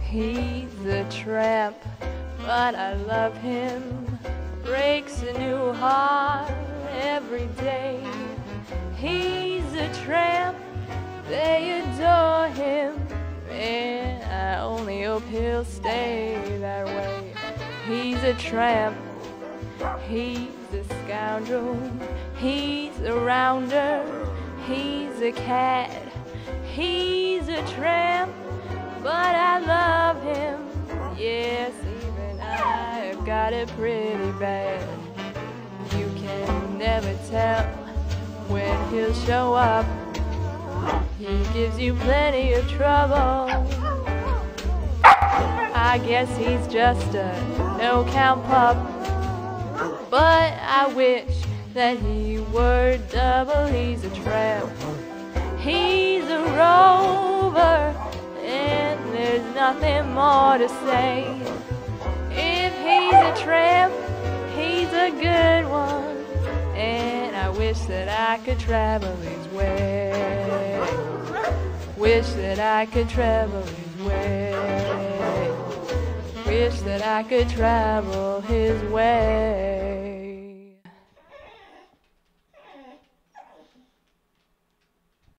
He's a tramp, but I love him. Breaks a new heart every day. He's a tramp, they adore him, and I only hope he'll stay that way. He's a tramp, he's a scoundrel, he's a rounder, he's a cad. He's a tramp, but I love him. Yes, even I've got it pretty bad. You can never tell when he'll show up. He gives you plenty of trouble. I guess he's just a no-count pup, but I wish that he were double. He's a tramp, he's a rover, and there's nothing more to say. If he's a tramp, he's a good one, and I wish that I could travel his way. Wish that I could travel his way. Wish that I could travel his way.